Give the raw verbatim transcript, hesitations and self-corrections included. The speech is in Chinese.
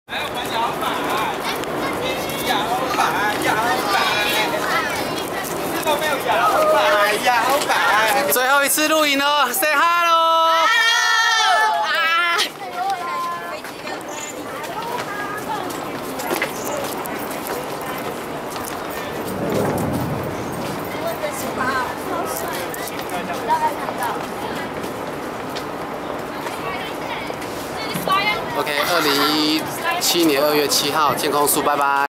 还要玩摇摆，一起摇摆摇摆，知道没有？摇摆摇摆。最后一次录影了 ，say hello。hello 啊！ 大概看到。 OK， 二零一七年二月七号，天空树，拜拜。